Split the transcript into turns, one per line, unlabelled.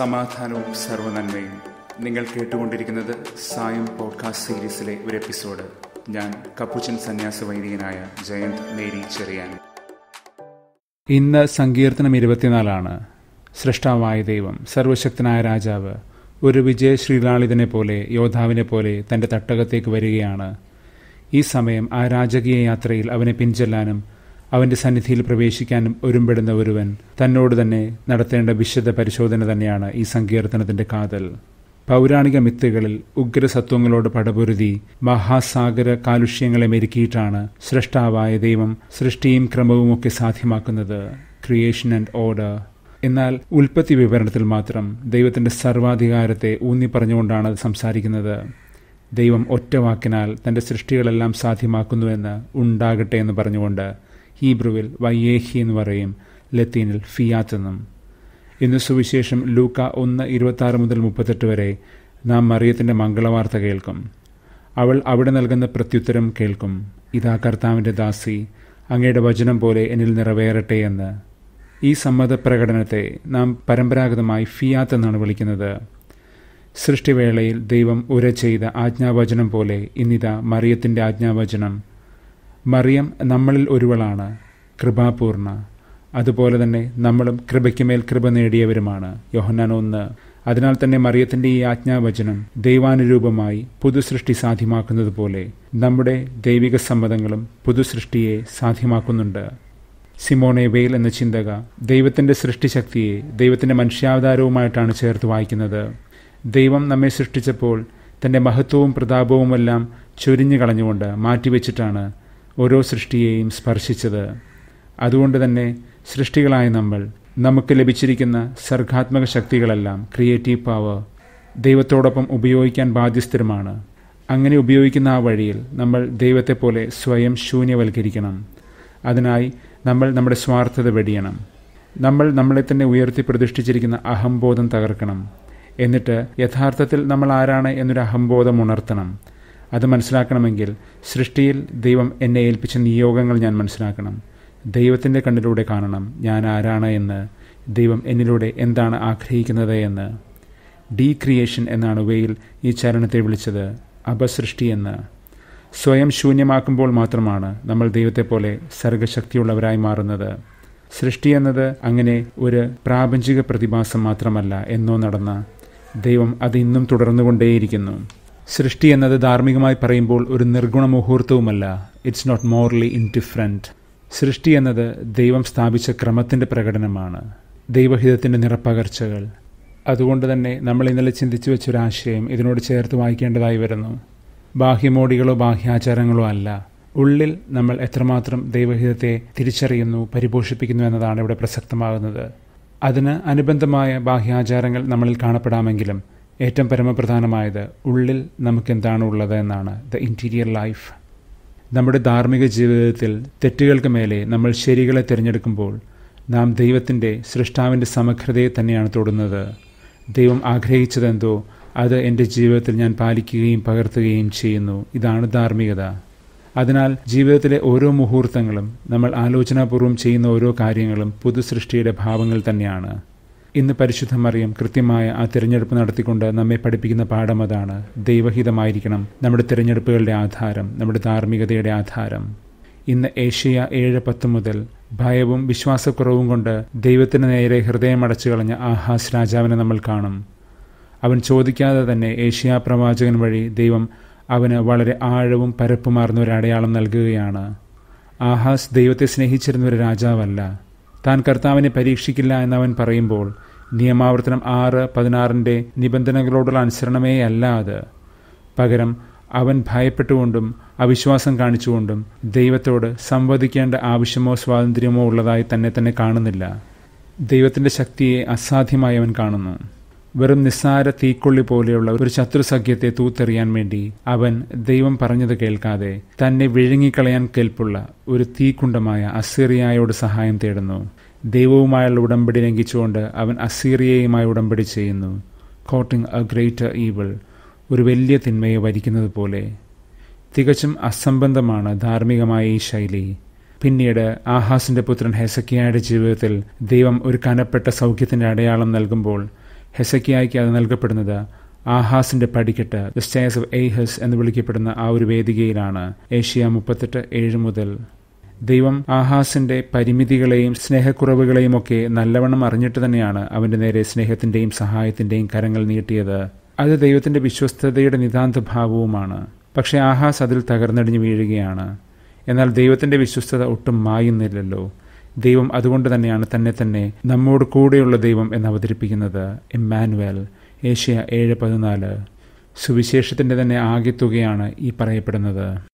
സമാധാനവും സർവ്വനന്മയും. നിങ്ങൾ കേട്ടുകൊണ്ടിരിക്കുന്നത് സായം പോഡ്കാസ്റ്റ് സീരീസിലെ ഒരു എപ്പിസോഡ്. ഞാൻ കപ്പുച്ചൻ സന്യാസ വൈദികനായ ജയന്ത് മേരി ചെറിയാൻ.
ഇന്ന് സങ്കീർത്തനം 24. സൃഷ്ടാവായ ദൈവം, സർവശക്തനായ രാജാവ് ഒരു വിജയ ശ്രീലാളിതനെ പോലെ, യോദ്ധാവിനെ പോലെ തൻ്റെ തട്ടകത്തേക്ക് വരികയാണ്. ഈ സമയം ആ രാജകീയ യാത്രയിൽ അവനെ പിൻചെല്ലാനും അവൻ്റെ സന്നിധിയിൽ പ്രവേശിക്കാനും ഒരുമ്പെടുന്ന ഒരുവൻ തന്നോട് തന്നെ നടത്തേണ്ട വിശുദ്ധ പരിശോധന തന്നെയാണ് ഈ സങ്കീർത്തനത്തിൻ്റെ കാതൽ. പൗരാണിക മിത്തുകളിൽ ഉഗ്രസത്വങ്ങളോട് പടപൊരുതി മഹാസാഗര കാലുഷ്യങ്ങളെ മെരുക്കിയിട്ടാണ് സൃഷ്ടാവായ ദൈവം സൃഷ്ടിയും ക്രമവുമൊക്കെ സാധ്യമാക്കുന്നത്, ക്രിയേഷൻ ആൻഡ് ഓർഡർ. എന്നാൽ ഉൽപ്പത്തി വിവരണത്തിൽ മാത്രം ദൈവത്തിൻ്റെ സർവാധികാരത്തെ ഊന്നിപ്പറഞ്ഞുകൊണ്ടാണ് അത് സംസാരിക്കുന്നത്. ദൈവം ഒറ്റ വാക്കിനാൽ തൻ്റെ സൃഷ്ടികളെല്ലാം സാധ്യമാക്കുന്നുവെന്ന്, ഉണ്ടാകട്ടെ എന്ന് പറഞ്ഞുകൊണ്ട്. ഹീബ്രുവിൽ വയ്യേഹി എന്ന് പറയും, ലത്തീനിൽ ഫിയാത്ത് എന്നും. ഇന്ന് സുവിശേഷം ലൂക്ക 1:26-38 വരെ നാം മറിയത്തിൻ്റെ മംഗളവാർത്ത കേൾക്കും. അവൾ അവിടെ നൽകുന്ന പ്രത്യുത്തരം കേൾക്കും. ഇതാ കർത്താവിൻ്റെ ദാസി, അങ്ങയുടെ വചനം പോലെ എന്നിൽ നിറവേറട്ടെ എന്ന്. ഈ സമ്മതപ്രകടനത്തെ നാം പരമ്പരാഗതമായി ഫിയാത്ത് എന്നാണ് വിളിക്കുന്നത്. സൃഷ്ടിവേളയിൽ ദൈവം ഉര ചെയ്ത ആജ്ഞാവചനം പോലെ ഇന്നിതാ മറിയത്തിൻ്റെ ആജ്ഞാവചനം. മറിയം നമ്മളിൽ ഒരുവളാണ്, കൃപാപൂർണ. അതുപോലെ തന്നെ നമ്മളും കൃപയ്ക്കുമേൽ കൃപ നേടിയവരുമാണ്, യോഹന്നാൻ 1. അതിനാൽ തന്നെ മറിയത്തിൻ്റെ ഈ ആജ്ഞാവചനം ദൈവാനുരൂപമായി പുതുസൃഷ്ടി സാധ്യമാക്കുന്നത് പോലെ നമ്മുടെ ദൈവിക സമ്മതങ്ങളും പുതുസൃഷ്ടിയെ സാധ്യമാക്കുന്നുണ്ട്. സിമോണെ വെയിൽ എന്ന ചിന്തക ദൈവത്തിൻ്റെ സൃഷ്ടിശക്തിയെ ദൈവത്തിൻ്റെ മനുഷ്യാവതാരവുമായിട്ടാണ് ചേർത്ത് വായിക്കുന്നത്. ദൈവം നമ്മെ സൃഷ്ടിച്ചപ്പോൾ തൻ്റെ മഹത്വവും പ്രതാപവുമെല്ലാം ചൊരിഞ്ഞു കളഞ്ഞുകൊണ്ട് മാറ്റിവെച്ചിട്ടാണ് ഓരോ സൃഷ്ടിയെയും സ്പർശിച്ചത്. അതുകൊണ്ട് തന്നെ സൃഷ്ടികളായ നമുക്ക് ലഭിച്ചിരിക്കുന്ന സർഗാത്മക ശക്തികളെല്ലാം, ക്രിയേറ്റീവ് പവർ, ദൈവത്തോടൊപ്പം ഉപയോഗിക്കാൻ ബാധ്യസ്ഥരുമാണ്. അങ്ങനെ ഉപയോഗിക്കുന്ന ആ വഴിയിൽ നമ്മൾ ദൈവത്തെപ്പോലെ സ്വയം ശൂന്യവൽക്കരിക്കണം. അതിനായി നമ്മൾ നമ്മുടെ സ്വാർത്ഥത വെടിയണം. നമ്മളെ തന്നെ ഉയർത്തി പ്രതിഷ്ഠിച്ചിരിക്കുന്ന അഹംബോധം തകർക്കണം. എന്നിട്ട് യഥാർത്ഥത്തിൽ നമ്മൾ ആരാണ് എന്നൊരു അഹംബോധം ഉണർത്തണം. അത് മനസ്സിലാക്കണമെങ്കിൽ സൃഷ്ടിയിൽ ദൈവം എന്നെ ഏൽപ്പിച്ച നിയോഗങ്ങൾ ഞാൻ മനസ്സിലാക്കണം. ദൈവത്തിൻ്റെ കണ്ണിലൂടെ കാണണം ഞാൻ ആരാണ് എന്ന്, ദൈവം എന്നിലൂടെ എന്താണ് ആഗ്രഹിക്കുന്നത് എന്ന്. ഡീക്രിയേഷൻ എന്നാണ് വെയിൽ ഈ ചരണത്തെ വിളിച്ചത്, അപസൃഷ്ടി എന്ന്. സ്വയം ശൂന്യമാക്കുമ്പോൾ മാത്രമാണ് നമ്മൾ ദൈവത്തെപ്പോലെ സർഗശക്തിയുള്ളവരായി മാറുന്നത്. സൃഷ്ടി എന്നത് അങ്ങനെ ഒരു പ്രാപഞ്ചിക പ്രതിഭാസം മാത്രമല്ല, എന്നോ നടന്ന. ദൈവം അത് ഇന്നും തുടർന്നുകൊണ്ടേയിരിക്കുന്നു. സൃഷ്ടി എന്നത് ധാർമ്മികമായി പറയുമ്പോൾ ഒരു നിർഗുണ മുഹൂർത്തവുമല്ല. It's not morally indifferent. സൃഷ്ടി എന്നത് ദൈവം സ്ഥാപിച്ച ക്രമത്തിൻ്റെ പ്രകടനമാണ്, ദൈവഹിതത്തിൻ്റെ നിറപ്പകർച്ചകൾ. അതുകൊണ്ട് തന്നെ നമ്മൾ ഇന്നലെ ചിന്തിച്ചു വെച്ചൊരാശയം ഇതിനോട് ചേർത്ത് വായിക്കേണ്ടതായി വരുന്നു. ബാഹ്യമോടികളോ ബാഹ്യാചാരങ്ങളോ അല്ല, ഉള്ളിൽ നമ്മൾ എത്രമാത്രം ദൈവഹിതത്തെ തിരിച്ചറിയുന്നു, പരിപോഷിപ്പിക്കുന്നു എന്നതാണ് ഇവിടെ പ്രസക്തമാകുന്നത്. അതിന് അനുബന്ധമായ ബാഹ്യാചാരങ്ങൾ നമ്മളിൽ കാണപ്പെടാമെങ്കിലും ഏറ്റവും പരമപ്രധാനമായത് ഉള്ളിൽ നമുക്കെന്താണ് ഉള്ളത് എന്നാണ്, ദ ഇൻറ്റീരിയർ ലൈഫ്. നമ്മുടെ ധാർമ്മിക ജീവിതത്തിൽ തെറ്റുകൾക്ക് മേലെ നമ്മൾ ശരികളെ തിരഞ്ഞെടുക്കുമ്പോൾ നാം ദൈവത്തിൻ്റെ, സൃഷ്ടാവിൻ്റെ സമഗ്രതയെ തന്നെയാണ് തൊടുന്നത്. ദൈവം ആഗ്രഹിച്ചതെന്തോ അത് എൻ്റെ ജീവിതത്തിൽ ഞാൻ പാലിക്കുകയും പകർത്തുകയും ചെയ്യുന്നു. ഇതാണ് ധാർമ്മികത. അതിനാൽ ജീവിതത്തിലെ ഓരോ മുഹൂർത്തങ്ങളും, നമ്മൾ ആലോചനാപൂർവ്വം ചെയ്യുന്ന ഓരോ കാര്യങ്ങളും പുതുസൃഷ്ടിയുടെ ഭാവങ്ങൾ തന്നെയാണ്. ഇന്ന് പരിശുദ്ധ മറിയം കൃത്യമായ ആ തിരഞ്ഞെടുപ്പ് നടത്തിക്കൊണ്ട് നമ്മെ പഠിപ്പിക്കുന്ന പാഠം അതാണ്. ദൈവഹിതമായിരിക്കണം നമ്മുടെ തിരഞ്ഞെടുപ്പുകളുടെ ആധാരം, നമ്മുടെ ധാർമ്മികതയുടെ ആധാരം. ഇന്ന് ഏഷ്യ 7:10 മുതൽ ഭയവും വിശ്വാസക്കുറവും കൊണ്ട് ദൈവത്തിന് നേരെ ഹൃദയമടച്ചു കളഞ്ഞ ആഹാസ് രാജാവിനെ നമ്മൾ കാണും. അവൻ ചോദിക്കാതെ തന്നെ ഏഷ്യാ പ്രവാചകൻ വഴി ദൈവം അവന് വളരെ ആഴവും പരപ്പുമാർന്ന ഒരു അടയാളം നൽകുകയാണ്. ആഹാസ് ദൈവത്തെ സ്നേഹിച്ചിരുന്ന ഒരു രാജാവല്ല. താൻ കർത്താവിനെ പരീക്ഷിക്കില്ല എന്നവൻ പറയുമ്പോൾ നിയമാവർത്തനം 6:16 നിബന്ധനകളോടുള്ള അനുസരണമേ അല്ല അത്. പകരം അവൻ ഭയപ്പെട്ടുകൊണ്ടും അവിശ്വാസം കാണിച്ചുകൊണ്ടും ദൈവത്തോട് സംവദിക്കേണ്ട ആവശ്യമോ സ്വാതന്ത്ര്യമോ ഉള്ളതായി തന്നെ കാണുന്നില്ല. ദൈവത്തിൻ്റെ ശക്തിയെ അസാധ്യമായി അവൻ കാണുന്നു. വെറും നിസ്സാര തീക്കൊള്ളി പോലെയുള്ള ഒരു ശത്രുസഖ്യത്തെ തൂത്തെറിയാൻ വേണ്ടി അവൻ ദൈവം പറഞ്ഞത് കേൾക്കാതെ തന്നെ വിഴുങ്ങിക്കളയാൻ കെൽപ്പുള്ള ഒരു തീക്കുണ്ടമായ അസീറിയയോട് സഹായം തേടുന്നു. ദൈവവുമായുള്ള ഉടമ്പടി ലംഘിച്ചുകൊണ്ട് അവൻ അസീറിയയുമായി ഉടമ്പടി ചെയ്യുന്നു. കോട്ടിങ് എ ഗ്രേറ്റർ ഈവിൾ, ഒരു വലിയ തിന്മയെ വരിക്കുന്നത് പോലെ. തികച്ചും അസംബന്ധമാണ് ധാർമ്മികമായ ഈ ശൈലി. പിന്നീട് ആഹാസിന്റെ പുത്രൻ ഹെസക്കിയായുടെ ജീവിതത്തിൽ ദൈവം ഒരു കനപ്പെട്ട സൗഖ്യത്തിന്റെ അടയാളം നൽകുമ്പോൾ ഹെസക്കിയായ്ക്ക് അത് നൽകപ്പെടുന്നത് ആഹാസിന്റെ പടിക്കെട്ട് ദ സ്റ്റെയർസ് ഓഫ് ഏഹസ് എന്ന് വിളിക്കപ്പെടുന്ന ആ ഒരു വേദികയിലാണ്. ഏഷ്യ 38:7 മുതൽ. ദൈവം ആഹാസിന്റെ പരിമിതികളെയും സ്നേഹക്കുറവുകളെയും ഒക്കെ നല്ലവണ്ണം അറിഞ്ഞിട്ട് തന്നെയാണ് അവന്റെ നേരെ സ്നേഹത്തിന്റെയും സഹായത്തിന്റെയും കരങ്ങൾ നീട്ടിയത്. അത് ദൈവത്തിന്റെ വിശ്വസ്തതയുടെ നിതാന്തഭാവവുമാണ്. പക്ഷെ ആഹാസ് അതിൽ തകർന്നടിഞ്ഞു വീഴുകയാണ്. എന്നാൽ ദൈവത്തിന്റെ വിശ്വസ്തത ഒട്ടും മായുന്നില്ലല്ലോ. ദൈവം അതുകൊണ്ട് തന്നെയാണ് തന്നെ നമ്മോട് കൂടെയുള്ള ദൈവം എന്ന് അവതരിപ്പിക്കുന്നത്. ഇമ്മാനുവേൽ. ഏഷ്യ 7:14. സുവിശേഷത്തിന്റെ തന്നെ ആകെത്തുകയാണ് ഈ പറയപ്പെടുന്നത്.